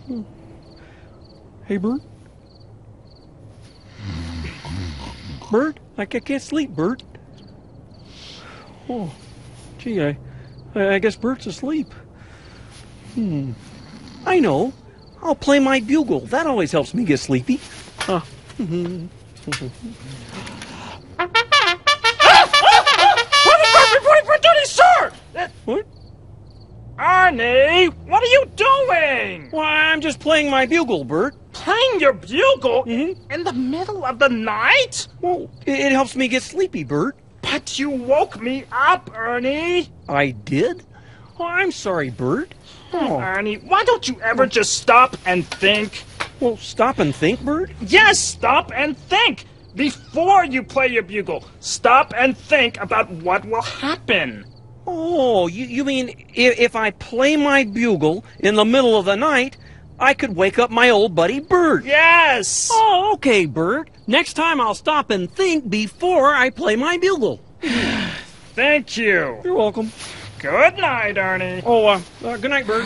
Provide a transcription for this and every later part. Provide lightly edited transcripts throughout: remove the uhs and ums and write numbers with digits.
Hey, Bert? Bert? I can't sleep, Bert. Oh, gee, I guess Bert's asleep. I know. I'll play my bugle. That always helps me get sleepy. What sir? What? Ernie, what are you doing? Why, I'm just playing my bugle, Bert. Playing your bugle Mm-hmm. in the middle of the night? Well, it helps me get sleepy, Bert. But you woke me up, Ernie. I did? Oh, I'm sorry, Bert. Oh, Ernie, why don't you ever just stop and think? well, stop and think, Bert. Yes, stop and think. Before you play your bugle, stop and think about what will happen. Oh, you mean if I play my bugle in the middle of the night, I could wake up my old buddy Bert? Yes. Oh, okay, Bert. Next time I'll stop and think before I play my bugle. Thank you. You're welcome. Good night, Ernie. Oh, good night, Bert.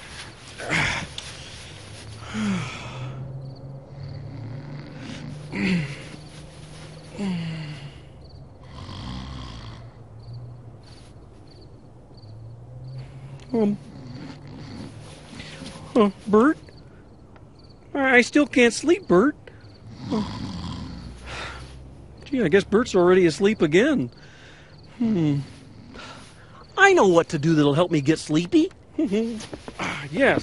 Bert? I still can't sleep, Bert. Gee, I guess Bert's already asleep again. I know what to do that'll help me get sleepy. Yes.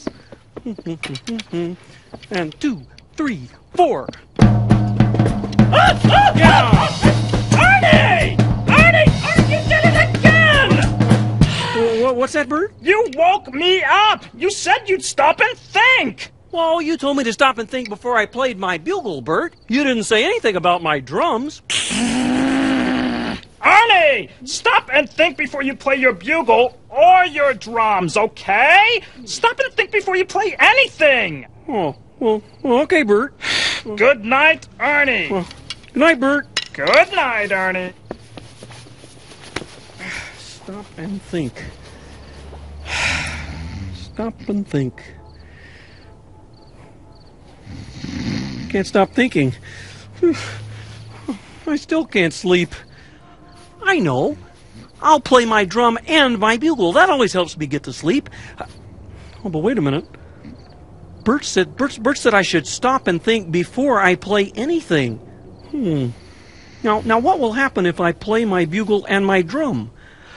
And 2, 3, 4. Yeah! Ernie! Ernie! Ernie, you did it again! What's that, Bert? You woke me up! You said you'd stop and think! Well, you told me to stop and think before I played my bugle, Bert. You didn't say anything about my drums. Ernie! Stop and think before you play your bugle or your drums, okay? Stop and think before you play anything! Oh, well, okay, Bert. Good night, Ernie. Well, good night, Bert. Good night, Ernie. Stop and think. Stop and think. Can't stop thinking. I still can't sleep. I know. I'll play my drum and my bugle. That always helps me get to sleep. Oh, but wait a minute. Bert said I should stop and think before I play anything. Now what will happen if I play my bugle and my drum?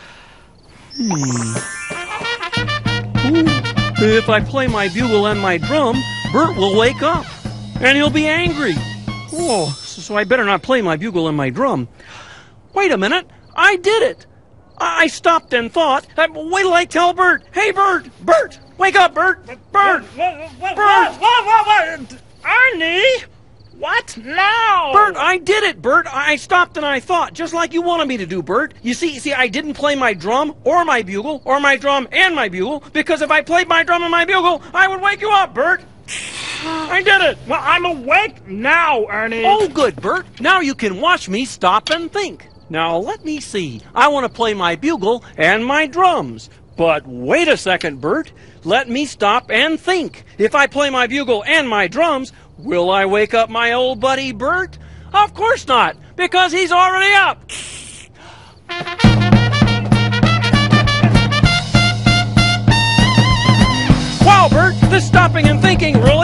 If I play my bugle and my drum, Bert will wake up, and he'll be angry. Oh, so I better not play my bugle and my drum. Wait a minute, I did it. I stopped and thought. Wait till I tell Bert. Hey, Bert! Bert! Wake up, Bert! Bert! What? Ernie? What now? Bert, I did it, Bert. I stopped and I thought, just like you wanted me to do, Bert. You see, I didn't play my drum or my bugle or my drum and my bugle, because if I played my drum and my bugle, I would wake you up, Bert. I did it. Well, I'm awake now, Ernie. Oh, good, Bert. Now you can watch me stop and think. Now, let me see. I want to play my bugle and my drums. But wait a second, Bert. Let me stop and think. If I play my bugle and my drums, will I wake up my old buddy Bert? Of course not, because he's already up. Wow, Bert, this stopping and thinking really